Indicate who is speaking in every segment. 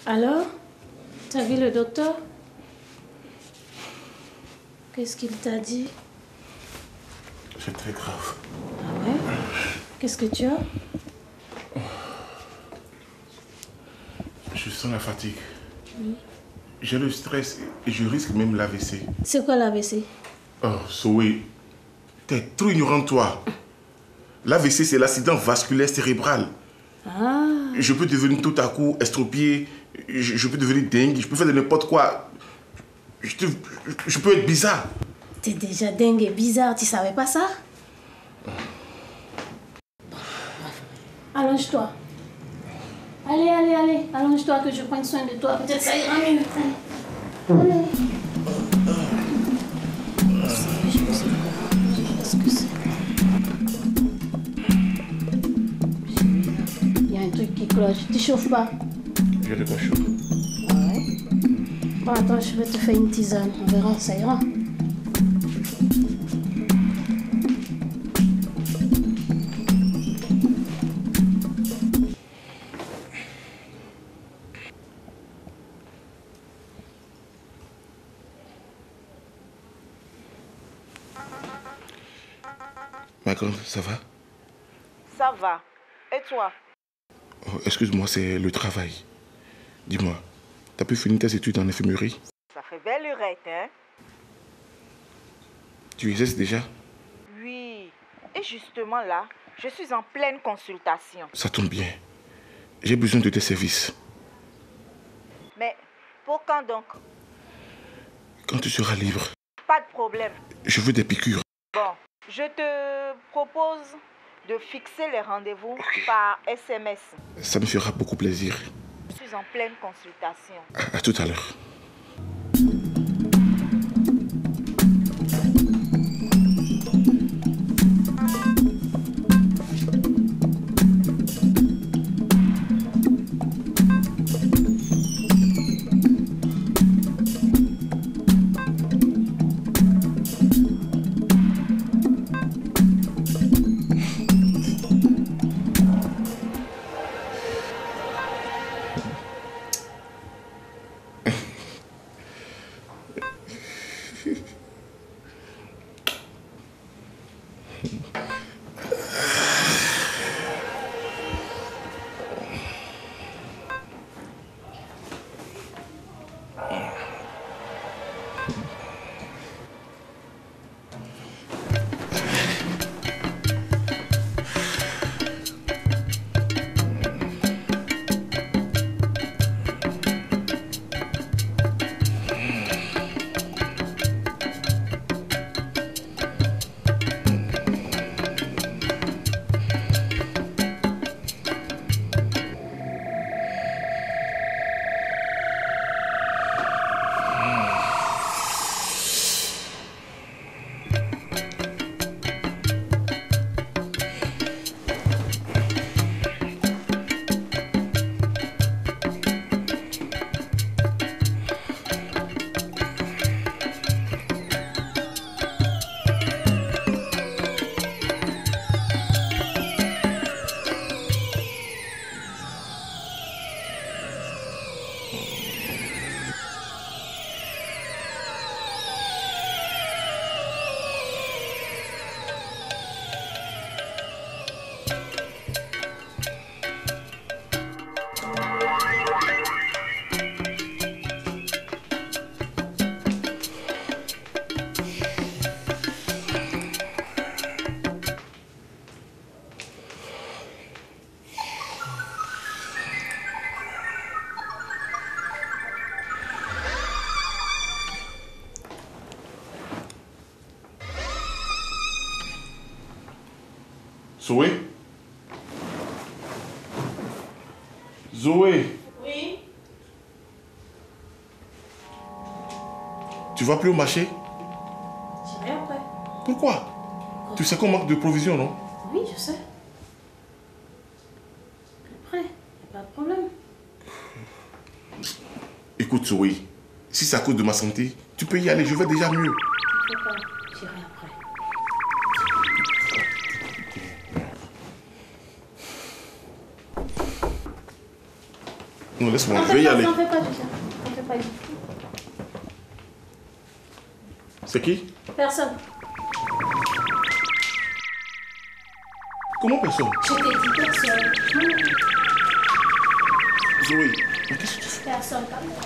Speaker 1: Alors, t'as vu le docteur? Qu'est-ce qu'il t'a dit?
Speaker 2: C'est très grave.
Speaker 1: Ah ouais? Qu'est-ce que tu as?
Speaker 2: Je sens la fatigue.
Speaker 1: Oui.
Speaker 2: J'ai le stress et je risque même l'AVC.
Speaker 1: C'est quoi l'AVC?
Speaker 2: Oh, Zoé, t'es trop ignorante, toi. L'AVC, c'est l'accident vasculaire cérébral.
Speaker 1: Ah.
Speaker 2: Je peux devenir tout à coup estropié, je peux devenir dingue, je peux faire de n'importe quoi. Je peux être bizarre.
Speaker 1: T'es déjà dingue et bizarre, tu savais pas ça? Bon, bref. Allonge-toi. Allez, allonge-toi que je prenne soin de toi. Peut-être ça ira mieux. Allez. Qu'est-ce que c'est? Il y a un truc qui cloche. Tu chauffes pas?
Speaker 2: J'ai de quoi chaud.
Speaker 1: Ouais. Bon, attends, je vais te faire une tisane. On verra, ça ira.
Speaker 2: Ma grande, ça va?
Speaker 3: Ça va. Et toi?
Speaker 2: Oh, excuse-moi, c'est le travail. Dis-moi, t'as pu finir tes études en infirmerie?
Speaker 3: Ça fait belle lurette, hein?
Speaker 2: Tu exerces déjà?
Speaker 3: Oui. Et justement là, je suis en pleine consultation.
Speaker 2: Ça tombe bien. J'ai besoin de tes services.
Speaker 3: Mais pour quand donc?
Speaker 2: Quand tu seras libre,
Speaker 3: Pas de problème.
Speaker 2: je veux des piqûres.
Speaker 3: Bon, je te propose de fixer les rendez-vous par SMS.
Speaker 2: Ça me fera beaucoup plaisir.
Speaker 3: Je suis en pleine consultation.
Speaker 2: À tout à l'heure. Zoé? Zoé?
Speaker 1: Oui?
Speaker 2: Tu vas plus au marché?
Speaker 1: J'irai après.
Speaker 2: Pourquoi? Tu sais qu'on manque de provisions, non?
Speaker 1: Oui, je sais. Après, y a pas de problème.
Speaker 2: Écoute, Zoé, si c'est à cause de ma santé, tu peux y aller, je vais déjà mieux.
Speaker 1: Je sais pas, j'irai après.
Speaker 2: Non, laisse-moi, je vais y aller.
Speaker 1: On fait pas du tout. On fait pas du tout.
Speaker 2: C'est qui?
Speaker 1: Personne.
Speaker 2: Comment personne?
Speaker 1: Je t'ai dit personne.
Speaker 2: Zoé, mais qu'est-ce que tu fais?
Speaker 1: Personne.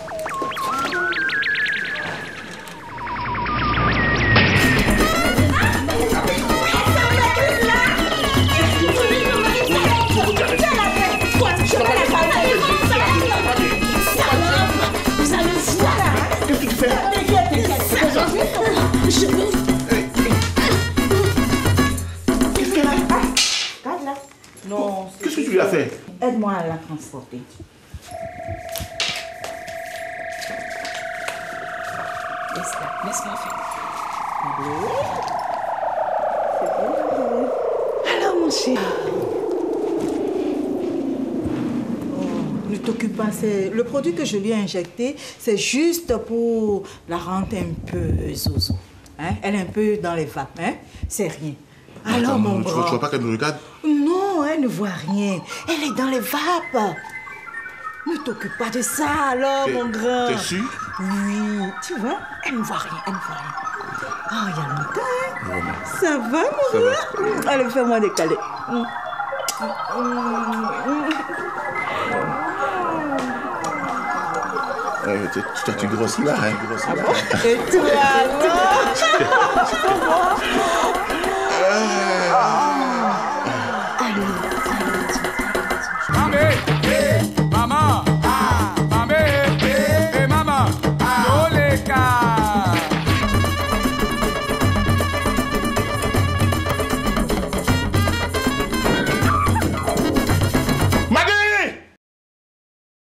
Speaker 2: Qu'est-ce que tu fais? Qu'est-ce qu'elle a?
Speaker 3: Regarde-la. Non.
Speaker 2: Qu'est-ce que tu lui as fait?
Speaker 3: Aide-moi à la transporter. Laisse-moi faire. Alors, mon chéri. Ne t'occupe pas, le produit que je lui ai injecté, c'est juste pour la rendre un peu zozo. Hein? Elle est un peu dans les vapes, hein? C'est rien. Alors,
Speaker 2: Attends,
Speaker 3: mon
Speaker 2: tu
Speaker 3: grand.
Speaker 2: vois pas qu'elle me regarde?
Speaker 3: Non, elle ne voit rien. Elle est dans les vapes. Ne t'occupe pas de ça, alors, mon grand.
Speaker 2: T'es sûr?
Speaker 3: Oui, tu vois, elle ne voit rien, elle ne voit rien. Ah, il y a longtemps, hein? Ça va, mon grand? Allez, fais-moi décaler.
Speaker 2: Tu grossis là, hein?
Speaker 3: Et toi, non?